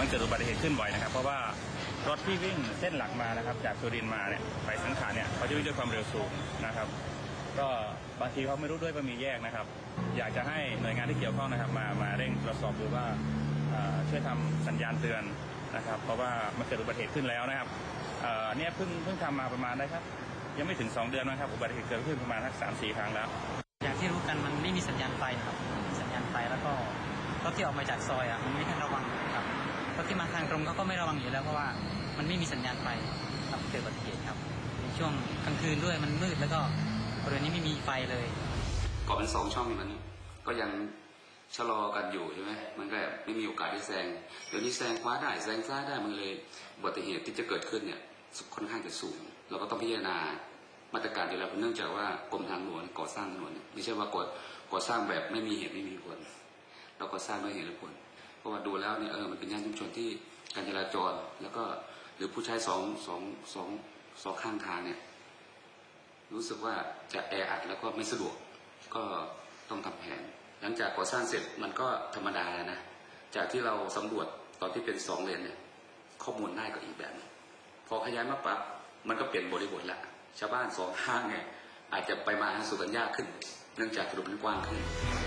มันเกิดอุบัติเหตุขึ้นบ่อยนะครับเพราะว่ารถที่วิ่งเส้นหลักมานะครับจากสุรินทร์มาเนี่ยไปสังขารเนี่ยเขาจะวิ่งด้วยความเร็วสูงนะครับก็บางทีเขาไม่รู้ด้วยว่ามีแยกนะครับอยากจะให้หน่วยงานที่เกี่ยวข้องนะครับมาเร่งตรวจสอบดูว่าช่วยทำสัญญาณเตือนนะครับเพราะว่ามันเกิดอุบัติเหตุขึ้นแล้วนะครับเนี่ยเพิ่งทำมาประมาณได้ครับยังไม่ถึง2 เดือนนะครับอุบัติเหตุเกิดขึ้นประมาณ3-4 ครั้งแล้วอย่างที่รู้กันมันไม่มีสัญญาณไฟครับสัญญาณไฟแล้วก็รถที่ออกมาจากซอยมันไม่ทันระวังครับรถที่มาทางตรงเขาก็ไม่ระวังอยู่แล้วเพราะว่ามันไม่มีสัญญาณไฟครับเกิดอุบัติเหตุครับในช่วงกลางคืนด้วยมันมืดแล้วก็บริเวณนี้ไม่มีไฟเลยเกาะเป็น2 ช่องมันก็ยังชะลอกันอยู่ใช่ไหมมันก็ไม่มีโอกาสที่แซงเดี๋ยวนี้แซงขวาได้แซงซ้ายได้มันเลยอุบัติเหตุที่จะเกิดขึ้นเนี่ยค่อนข้างจะสูงเราก็ต้องพิจารณามาตรการอยู่แล้วเนื่องจากว่ากรมทางหลวงก่อสร้างถนนไม่ใช่ว่าก่อสร้างแบบไม่มีเหตุไม่มีผลเราก่อสร้างด้วยเหตุและผลเพราะว่าดูแล้วเนี่ยมันเป็นย่านชุมชนที่การจราจรแล้วก็หรือผู้ใช้สองข้างทางเนี่ยรู้สึกว่าจะแออัดแล้วก็ไม่สะดวกก็ต้องทำแผนหลังจากก่อสร้างเสร็จมันก็ธรรมดานะจากที่เราสำรวจตอนที่เป็น2 เลนเนี่ยข้อมูลได้ก็อีกแบบพอขยายมาปั๊บมันก็เปลี่ยนบริบทละชาวบ้าน2 ห้างเนี่ยอาจจะไปมาสู่กันยากขึ้นเนื่องจากถนนมันกว้างขึ้น